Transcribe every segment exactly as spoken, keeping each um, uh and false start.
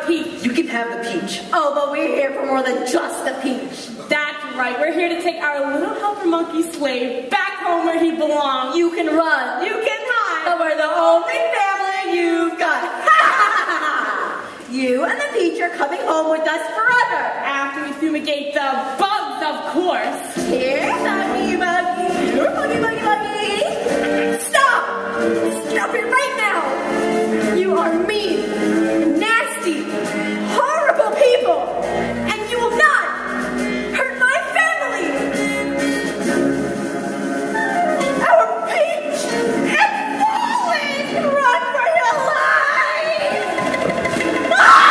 peach. You can have the peach. Oh, but we're here for more than just the peach. That's right. We're here to take our little helper monkey slave back home where he belongs. You can run. You can hide. But we're the only family you've got. You and the peach are coming home with us forever. After we fumigate the bugs, of course. Here, Buggy Buggy. Here, Buggy Buggy Buggy. Stop! Stop it right now! You are mean, nasty, horrible people, and you will not hurt my family! Our peach is falling! Run for your life! Ah!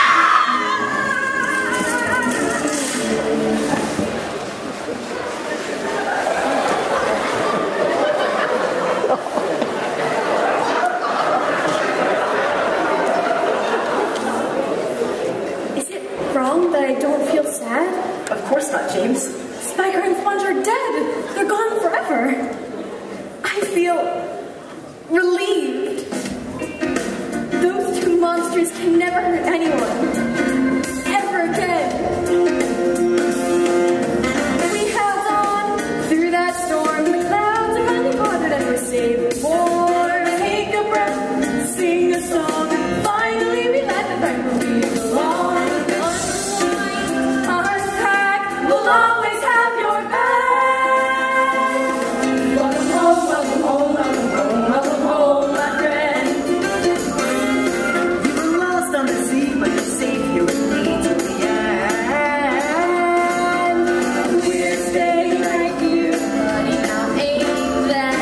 Wrong that I don't feel sad? Of course not, James. Spiker and Sponge are dead. They're gone forever. I feel relieved. Those two monsters can never hurt anyone. Ever again. We held on through that storm. The clouds are finally parted and we're saved. For take a breath, sing a song. Finally we let the friend who we belong. We'll always have your back. Welcome home, welcome home, welcome home, welcome home, my friend. You were lost on the sea, but you're safe here with me till the end. We're staying right here, honey, now ain't that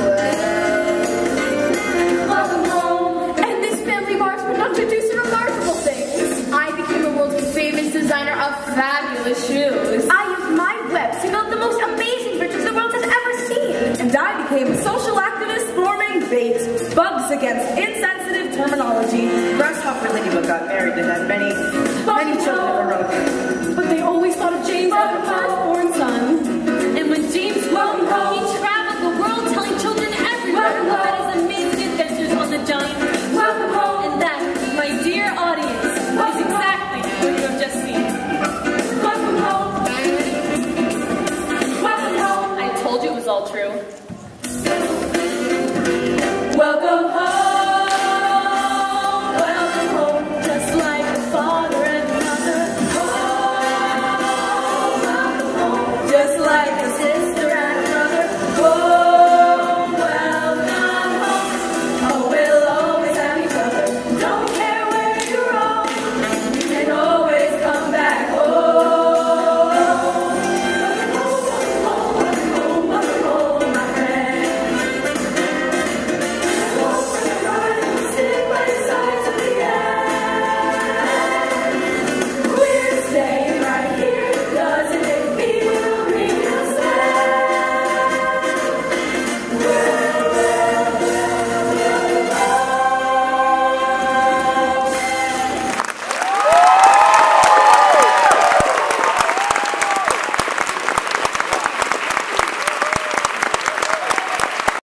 swell? Welcome home. And this family of ours would not to do some remarkable things. I became the world's famous designer of fabulous shoes. I used my web to build the most amazing bridges the world has ever seen. And I became a social activist forming bait, bugs against insensitive terminology. Grasshopper Ladybug got married and had many, many children of her own. But they always thought of James as a